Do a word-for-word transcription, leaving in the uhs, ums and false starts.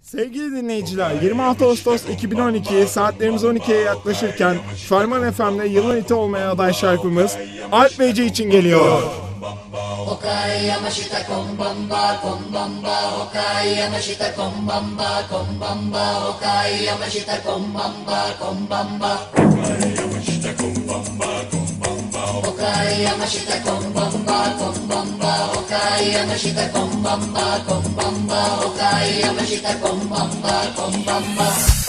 Sevgili dinleyiciler, yirmi altı Ağustos iki bin on iki saatlerimiz on ikiye yaklaşırken Ferman F M'de yılın hiti olmaya aday şarkımız Alp Beyci için geliyor. Okai Yamashita kombamba kombamba Okai Yamashita kombamba kombamba Okai Yamashita kombamba kombamba Okai Yamashita kombamba kombamba Okai Yamashita kombamba kombamba Okai Yamashita kombamba kombamba Okai Yamashita kombamba kombamba